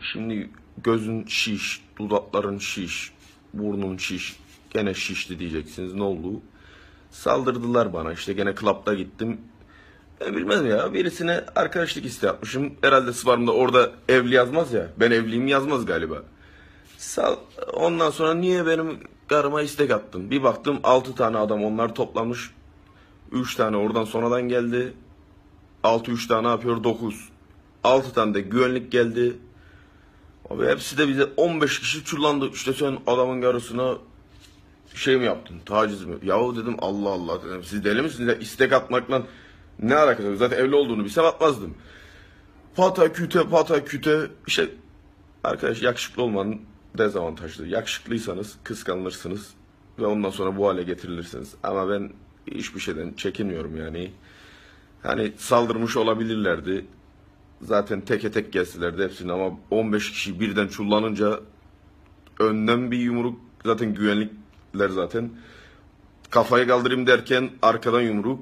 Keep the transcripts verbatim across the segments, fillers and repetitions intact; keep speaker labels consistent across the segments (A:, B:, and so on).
A: Şimdi gözün şiş, dudakların şiş, burnun şiş, gene şişti diyeceksiniz. Ne oldu? Saldırdılar bana. İşte gene klapta gittim. Ben bilmem ya. Birisine arkadaşlık isteği atmışım. Herhalde Svarm'da orada evli yazmaz ya. Ben evliyim yazmaz galiba. Sal Ondan sonra niye benim karıma istek attın? Bir baktım altı tane adam onlar toplamış. üç tane oradan sonradan geldi. altı üç tane yapıyor dokuz. altı tane de güvenlik geldi. Abi hepsi de bize on beş kişi çullandı. İşte sen adamın karısına şey mi yaptın? Taciz mi? Yahu dedim Allah Allah dedim. Siz deli misiniz? Ya, istek atmakla ne alakası var? Zaten evli olduğunu bilsem atmazdım. Pata küte pata küte. İşte arkadaş yakışıklı olmanın dezavantajlı. Yakışıklıysanız kıskanılırsınız. Ve ondan sonra bu hale getirilirsiniz. Ama ben hiçbir şeyden çekinmiyorum yani. Hani saldırmış olabilirlerdi. Zaten teke tek gelselerdi hepsini ama on beş kişi birden çullanınca önden bir yumruk, zaten güvenlikler zaten kafayı kaldırayım derken arkadan yumruk.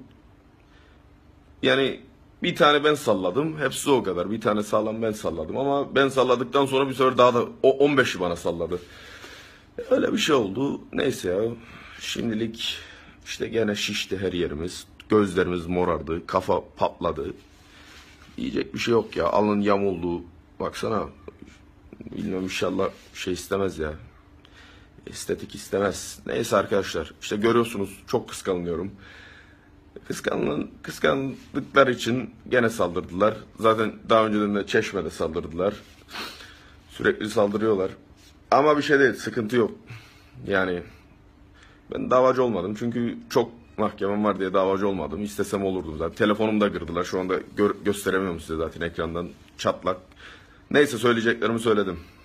A: Yani bir tane ben salladım. Hepsi o kadar. Bir tane sağlam ben salladım ama ben salladıktan sonra bir sefer daha da o on beşi bana salladı. Öyle bir şey oldu. Neyse ya. Şimdilik işte gene şişti her yerimiz. Gözlerimiz morardı. Kafa patladı. Yiyecek bir şey yok ya. Alın yamuldu. Baksana. Bilmiyorum inşallah şey istemez ya. Estetik istemez. Neyse arkadaşlar. İşte görüyorsunuz çok kıskanıyorum. Kıskanın, kıskandıkları için gene saldırdılar. Zaten daha önceden de Çeşme'de saldırdılar. Sürekli saldırıyorlar. Ama bir şey değil. Sıkıntı yok. Yani ben davacı olmadım. Çünkü çok mahkemem var diye davacı olmadım. İstesem olurdum zaten. Telefonumu da kırdılar. Şu anda gö gösteremiyorum size zaten ekrandan. Çatlak. Neyse söyleyeceklerimi söyledim.